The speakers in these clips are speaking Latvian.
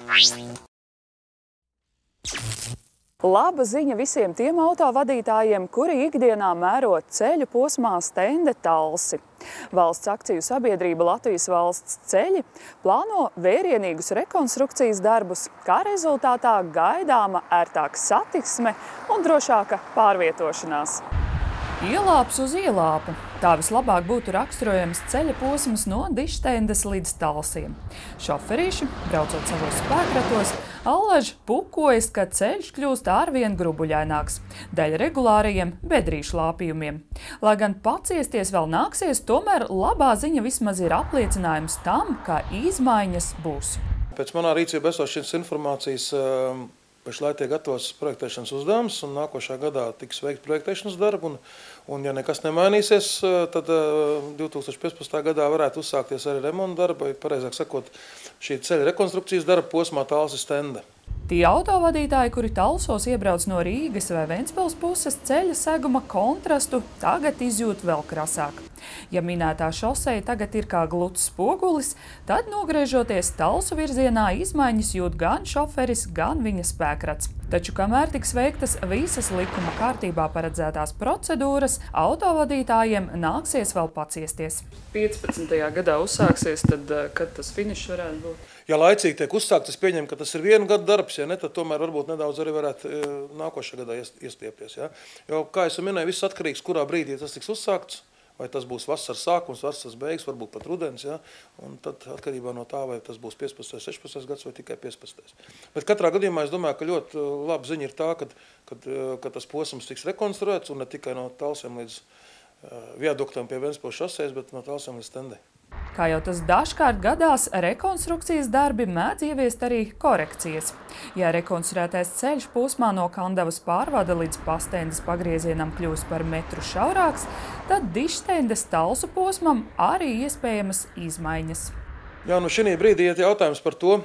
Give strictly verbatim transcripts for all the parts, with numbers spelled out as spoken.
Laba ziņa visiem tiem autovadītājiem, kuri ikdienā mēro ceļu posmā Stende Talsi. Valsts akciju sabiedrība Latvijas valsts ceļi plāno vērienīgus rekonstrukcijas darbus, kā rezultātā gaidāma ērtāka satiksme un drošāka pārvietošanās. Ielāps uz ielāpu. Tā vislabāk būtu raksturojams ceļa posms no Dištendes līdz Talsiem. Šoferīši, braucot savos spēkratos, allaž pukojas, ka ceļš kļūst arvien grubuļaināks, dēļ regulārajiem bedrīšu lāpījumiem. Lai gan paciesties vēl nāksies, tomēr labā ziņa vismaz ir apliecinājums tam, ka izmaiņas būs. Pēc manā rīcībā esošas informācijas pašlaik tiek gatavs projektēšanas uzdevums, un nākošā gadā tiks veikt projektēšanas darbu, un, un ja nekas nemainīsies, tad divi tūkstoši piecpadsmitajā gadā varētu uzsākties arī remonta darba, pareizāk sakot, šī ceļa rekonstrukcijas darba posmā Talsi Stende. Tie autovadītāji, kuri Talsos iebrauc no Rīgas vai Ventspils puses, ceļa seguma kontrastu tagad izjūt vēl krasāk. Ja minētā šoseja tagad ir kā gluds spogulis, tad nogriežoties Talsu virzienā izmaiņas jūt gan šoferis, gan viņa spēkrats. Taču, kamēr tiks veiktas visas likuma kārtībā paredzētās procedūras, autovadītājiem nāksies vēl paciesties. piecpadsmitajā gadā uzsāksies, tad kad tas finišs varētu būt? Ja laicīgi tiek uzsākts, es pieņemu, ka tas ir vienu gadu darbs, ja ne, tad tomēr varbūt nedaudz arī varētu nākošā gadā iestiepties. Ja? Jo, kā es minēju, viss atkarīgs, kurā brīdī tas tiks uzsākts, vai tas būs vasaras sākums, vasaras beigas, varbūt pat rudens, ja? Un tad atkarībā no tā, vai tas būs piecpadsmitais, sešpadsmitais gads vai tikai piecpadsmitais. Bet katrā gadījumā es domāju, ka ļoti laba ziņa ir tā, kad, kad, kad tas posms tiks rekonstruēts, un ne tikai no Talsiem līdz viaduktam pie Ventspils šosejas, bet no Talsiem līdz Stendei. Kā jau tas dažkārt gadās, rekonstrukcijas darbi mēdz ieviest arī korekcijas. Ja rekonstruētais ceļš posmā no Kandavas pārvada līdz Pastendes pagriezienam kļūs par metru šaurāks, tad Dištendes Talsu posmam arī iespējamas izmaiņas. Jā, nu šī brīdī iet jautājums par to,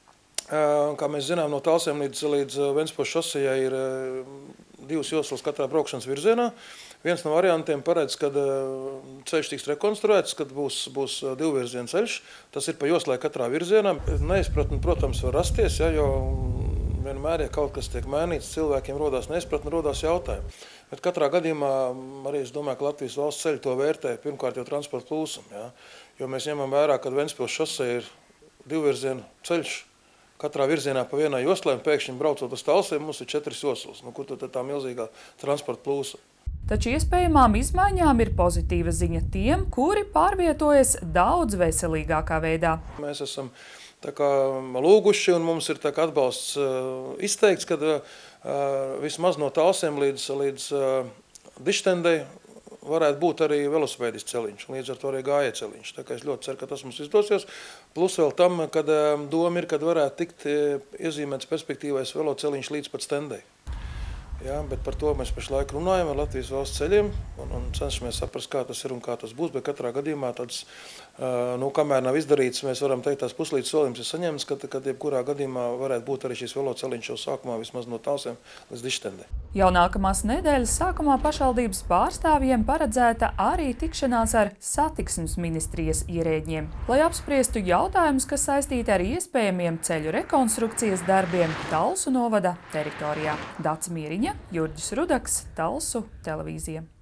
kā mēs zinām, no Talsiem līdz, līdz Ventspils šosejai ir divas joslas katrā braukšanas virzienā. Viens no variantiem paredz, kad ceļš tiks rekonstruēts, kad būs, būs divvirziena ceļš. Tas ir pa joslai katrā virzienā. Neizpratni, protams, var rasties, ja, jo vienmēr, ja kaut kas tiek mainīts, cilvēkiem rodās neizpratni, rodās jautājumi. Bet katrā gadījumā arī es domāju, ka Latvijas valsts ceļi to vērtē pirmkārt jau transporta plūsam. Ja, jo mēs ņemam vērā, kad Ventspils šoseja ir divvirziena ceļš. Katrā virzienā pa vienai joslai, un pēkšņi braucot uz Talsiem, mums ir četras joslas. Nu, kur tad tā milzīgā transporta plūsa? Taču iespējamām izmaiņām ir pozitīva ziņa tiem, kuri pārvietojas daudz veselīgākā veidā. Mēs esam tā kā lūguši, un mums ir tā kā atbalsts izteikts, kad vismaz no Talsiem līdz, līdz Dištendei varētu būt arī velosipēdis celiņš, līdz ar to arī gājēju celiņš. Tā kā es ļoti ceru, ka tas mums izdosies. Plus vēl tam, kad doma ir, kad varētu tikt iezīmēts perspektīvais veloceliņš līdz pat Stendei. Jā, bet par to mēs pašlaik runājam ar Latvijas valsts ceļiem un, un cenšamies saprast, kā tas ir un kā tas būs, bet katrā gadījumā tāds, nu, kamēr nav izdarīts, mēs varam teikt, tās puslīdz solījums ir saņemts, kad, kad jebkurā gadījumā varētu būt arī šīs veloceliņš jau sākumā vismaz no Talsiem līdz Dištendei. Jau nākamās nedēļas sākumā pašvaldības pārstāvjiem paredzēta arī tikšanās ar satiksmes ministrijas ierēģiem, lai apspriestu jautājumus, kas saistīti ar iespējamiem ceļu rekonstrukcijas darbiem Talsu novada teritorijā. Dace Mieriņa, Jurģis Rudaks, Talsu televīzija.